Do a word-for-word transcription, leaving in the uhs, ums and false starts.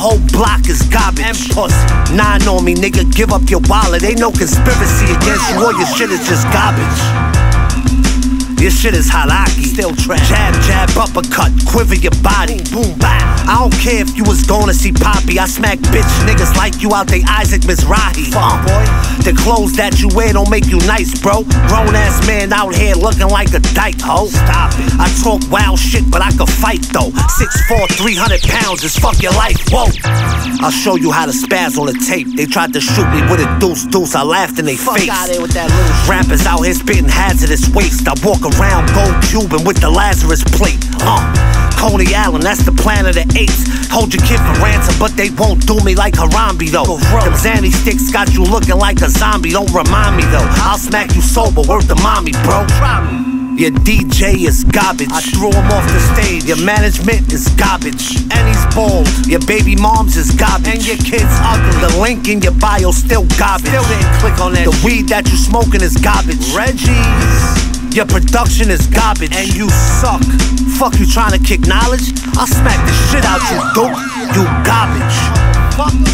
whole block is garbage. And pussy. Nine on me, nigga, give up your wallet. Ain't no conspiracy against you, all your shit is just garbage. Your shit is halaki, still trash. Jab, jab, uppercut, quiver your body. Boom, bang. I don't care if you was going to see Poppy. I smack bitch niggas like you out they Isaac Mizrahi. Fuck, boy. The clothes that you wear don't make you nice, bro. Grown ass man out here looking like a dyke, ho. Stop it. I talk wild shit, but I can fight though. six four, three hundred pounds is fuck your life, whoa. I'll show you how to spaz on the tape. They tried to shoot me with a deuce deuce. I laughed in they Fuck face. out there with that little shit. Rappers out here spitting hazardous waste. I walk around gold Cuban with the Lazarus plate. Uh, Coney Allen, that's the plan of the apes. Hold your kid for ransom, but they won't do me like Harambe though. Them Zanny sticks got you looking like a zombie. Don't remind me though. I'll smack you sober, word to mommy, bro. Your D J is garbage. I threw him off the stage. Your management is garbage. And he's bald. Your baby moms is garbage. And your kids ugly. The link in your bio still garbage. Still didn't click on that. The weed that you smoking is garbage. Reggie's. Your production is garbage. And you suck. Fuck you trying to kick knowledge? I'll smack the shit out you, dope. You garbage. Fuck.